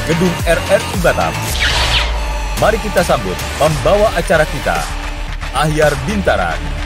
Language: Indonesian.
Gedung RRI Batam. Mari kita sambut pembawa acara kita, Ahyar Bintaran.